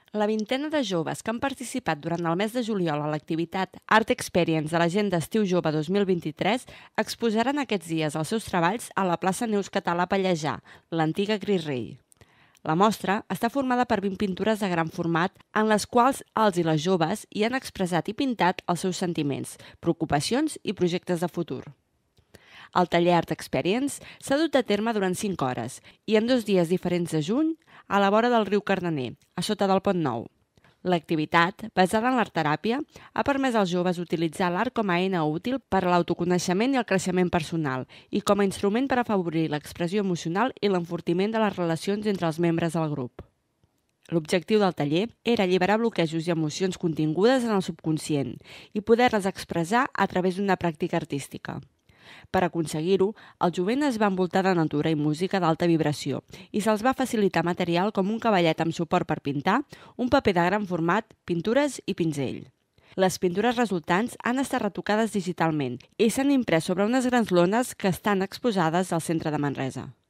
La vintena de joves que han participat durant el mes de juliol a l'activitat Art Experience de l'Agenda Estiu Jove 2023 exposaran aquests dies els seus treballs a la plaça Neus Català Pallejà, l'antiga Cris Rei. La mostra està formada per 20 pintures de gran format en les quals els i les joves hi han expressat i pintat els seus sentiments, preocupacions i projectes de futur. El taller Art Experience s'ha dut a terme durant 5 hores i en 2 dies diferents de juny a la vora del riu Cardener, a sota del Pont Nou. L'activitat, basada en l'art-teràpia, ha permès als joves utilitzar l'art com a eina útil per a l'autoconeixement i el creixement personal i com a instrument per afavorir l'expressió emocional i l'enfortiment de les relacions entre els membres del grup. L'objectiu del taller era alliberar bloquejos i emocions contingudes en el subconscient i poder-les expressar a través d'una pràctica artística. Per aconseguir-ho, el jovent es va envoltar de natura i música d'alta vibració i se'ls va facilitar material com un cavallet amb suport per pintar, un paper de gran format, pintures i pinzell. Les pintures resultants han estat retocades digitalment i s'han imprès sobre unes grans lones que estan exposades al centre de Manresa.